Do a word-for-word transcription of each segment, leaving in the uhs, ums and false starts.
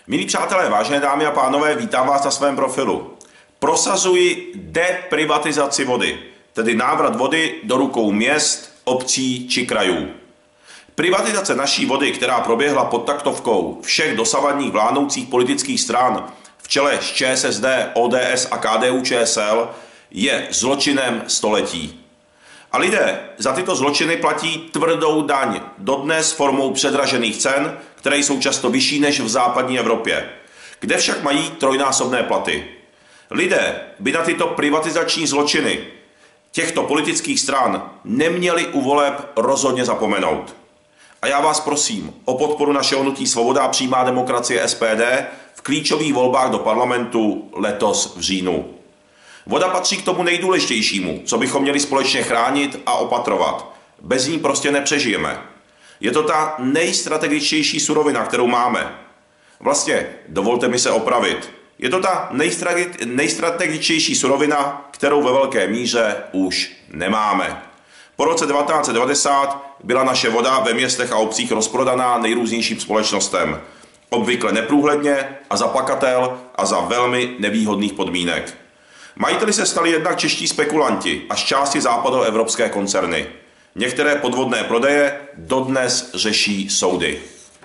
Milí přátelé, vážené dámy a pánové, vítám vás na svém profilu. Prosazuji deprivatizaci vody, tedy návrat vody do rukou měst, obcí či krajů. Privatizace naší vody, která proběhla pod taktovkou všech dosavadních vládnoucích politických stran v čele s ČSSD, O D S a K D U Č S L, je zločinem století. A lidé za tyto zločiny platí tvrdou daň, dodnes formou předražených cen, které jsou často vyšší než v západní Evropě, kde však mají trojnásobné platy. Lidé by na tyto privatizační zločiny těchto politických stran neměli u voleb rozhodně zapomenout. A já vás prosím o podporu našeho hnutí Svoboda a přímá demokracie S P D v klíčových volbách do parlamentu letos v říjnu. Voda patří k tomu nejdůležitějšímu, co bychom měli společně chránit a opatrovat. Bez ní prostě nepřežijeme. Je to ta nejstrategičtější surovina, kterou máme. Vlastně, dovolte mi se opravit, je to ta nejstrategičtější surovina, kterou ve velké míře už nemáme. Po roce devatenáct set devadesát byla naše voda ve městech a obcích rozprodaná nejrůznějším společnostem. Obvykle neprůhledně a za pakatel a za velmi nevýhodných podmínek. Majiteli se stali jednak čeští spekulanti a z části západoevropské koncerny. Některé podvodné prodeje dodnes řeší soudy.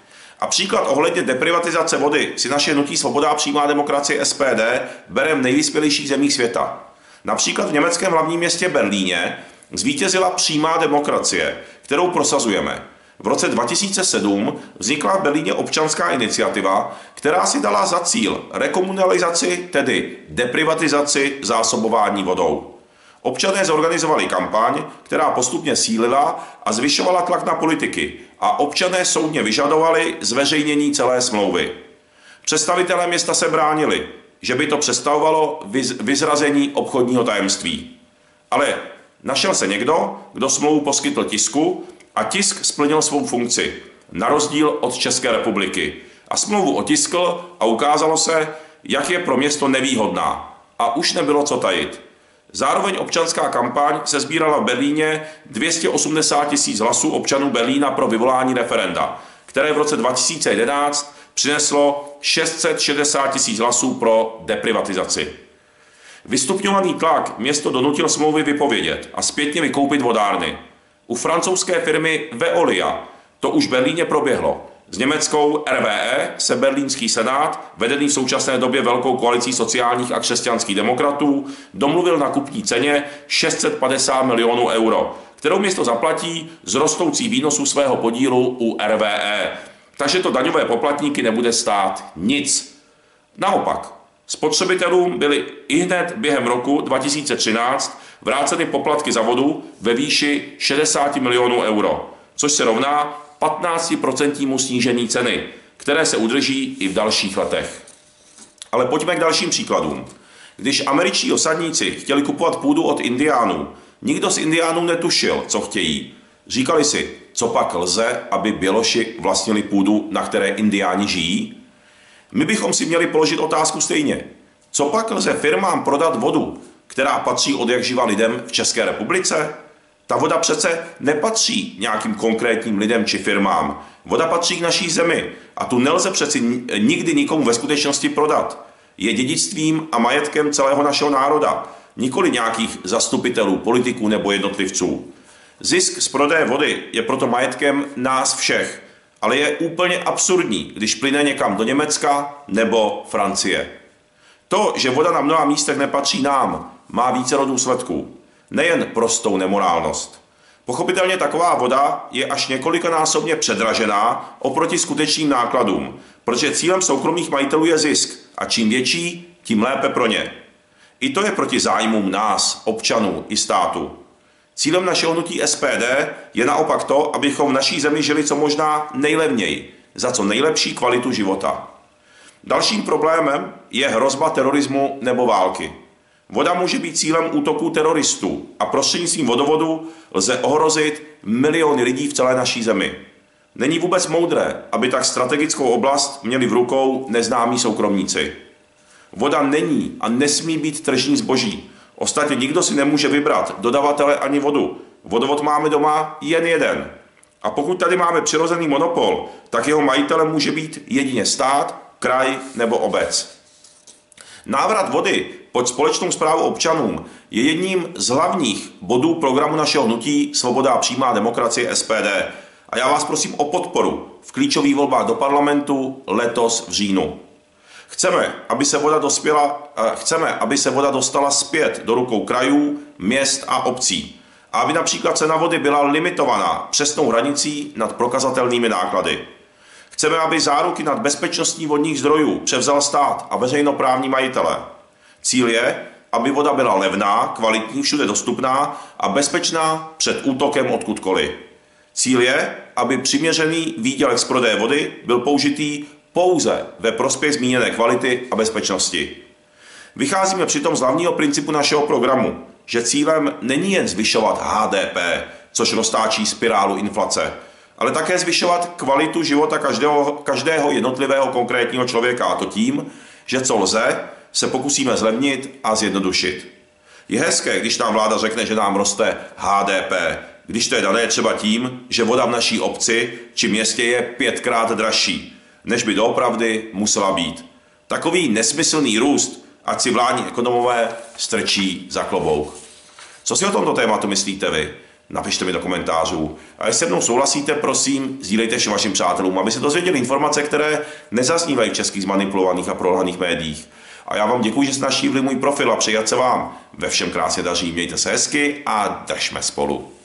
A příklad ohledně deprivatizace vody si naše hnutí Svoboda a přímá demokracie S P D bere v nejvyspělejších zemích světa. Například v německém hlavním městě Berlíně zvítězila přímá demokracie, kterou prosazujeme. V roce dva tisíce sedm vznikla v Berlíně občanská iniciativa, která si dala za cíl rekomunalizaci, tedy deprivatizaci zásobování vodou. Občané zorganizovali kampaň, která postupně sílila a zvyšovala tlak na politiky a občané soudně vyžadovali zveřejnění celé smlouvy. Představitelé města se bránili, že by to představovalo vyzrazení obchodního tajemství. Ale našel se někdo, kdo smlouvu poskytl tisku, a tisk splnil svou funkci, na rozdíl od České republiky. A smlouvu otiskl a ukázalo se, jak je pro město nevýhodná. A už nebylo co tajit. Zároveň občanská kampaň se sbírala v Berlíně dvě stě osmdesát tisíc hlasů občanů Berlína pro vyvolání referenda, které v roce dva tisíce jedenáct přineslo šest set šedesát tisíc hlasů pro deprivatizaci. Vystupňovaný tlak město donutilo smlouvy vypovědět a zpětně vykoupit vodárny. U francouzské firmy Veolia to už v Berlíně proběhlo. S německou R W E se berlínský senát, vedený v současné době velkou koalicí sociálních a křesťanských demokratů, domluvil na kupní ceně šest set padesát milionů euro, kterou město zaplatí z rostoucích výnosů svého podílu u R W E. Takže to daňové poplatníky nebude stát nic. Naopak, spotřebitelům byly ihned během roku dva tisíce třináct vráceny poplatky za vodu ve výši šedesát milionů euro, což se rovná patnáctiprocentnímu snížení ceny, které se udrží i v dalších letech. Ale pojďme k dalším příkladům. Když američtí osadníci chtěli kupovat půdu od indiánů, nikdo z indiánů netušil, co chtějí. Říkali si, co pak lze, aby Běloši vlastnili půdu, na které indiáni žijí? My bychom si měli položit otázku stejně. Co pak lze firmám prodat vodu, která patří odjakživa lidem v České republice? Ta voda přece nepatří nějakým konkrétním lidem či firmám. Voda patří k naší zemi a tu nelze přeci nikdy nikomu ve skutečnosti prodat. Je dědictvím a majetkem celého našeho národa, nikoli nějakých zastupitelů, politiků nebo jednotlivců. Zisk z prodeje vody je proto majetkem nás všech, ale je úplně absurdní, když plyne někam do Německa nebo Francie. To, že voda na mnoha místech nepatří nám, má vícero důsledků. Nejen prostou nemorálnost. Pochopitelně taková voda je až několikanásobně předražená oproti skutečným nákladům, protože cílem soukromých majitelů je zisk a čím větší, tím lépe pro ně. I to je proti zájmům nás, občanů i státu. Cílem našeho hnutí S P D je naopak to, abychom v naší zemi žili co možná nejlevněji, za co nejlepší kvalitu života. Dalším problémem je hrozba terorismu nebo války. Voda může být cílem útoků teroristů a prostřednictvím vodovodu lze ohrozit miliony lidí v celé naší zemi. Není vůbec moudré, aby tak strategickou oblast měli v rukou neznámí soukromníci. Voda není a nesmí být tržní zboží. Ostatně nikdo si nemůže vybrat dodavatele ani vodu. Vodovod máme doma jen jeden. A pokud tady máme přirozený monopol, tak jeho majitelem může být jedině stát kraj nebo obec. Návrat vody pod společnou správu občanům je jedním z hlavních bodů programu našeho hnutí Svoboda a přímá demokracie S P D. A já vás prosím o podporu v klíčových volbách do parlamentu letos v říjnu. Chceme, aby se voda dospěla, chceme, aby se voda dostala zpět do rukou krajů, měst a obcí. A aby například cena vody byla limitovaná přesnou hranicí nad prokazatelnými náklady. Chceme, aby záruky nad bezpečností vodních zdrojů převzal stát a veřejnoprávní majitele. Cíl je, aby voda byla levná, kvalitní, všude dostupná a bezpečná před útokem odkudkoliv. Cíl je, aby přiměřený výdělek z prodeje vody byl použitý pouze ve prospěch zmíněné kvality a bezpečnosti. Vycházíme přitom z hlavního principu našeho programu, že cílem není jen zvyšovat H D P, což roztáčí spirálu inflace, ale také zvyšovat kvalitu života každého, každého jednotlivého konkrétního člověka, a to tím, že co lze, se pokusíme zlevnit a zjednodušit. Je hezké, když nám vláda řekne, že nám roste H D P, když to je dané třeba tím, že voda v naší obci či městě je pětkrát dražší, než by doopravdy musela být. Takový nesmyslný růst, ať si vládní ekonomové strčí za klobouk. Co si o tomto tématu myslíte vy? Napište mi do komentářů. A jestli se mnou souhlasíte, prosím, sdílejte všem vašim přátelům, aby se dozvěděli informace, které nezaznívají v českých zmanipulovaných a prolhaných médiích. A já vám děkuji, že jste navštívili můj profil a přeji, ať se vám ve všem krásně daří. Mějte se hezky a držme spolu.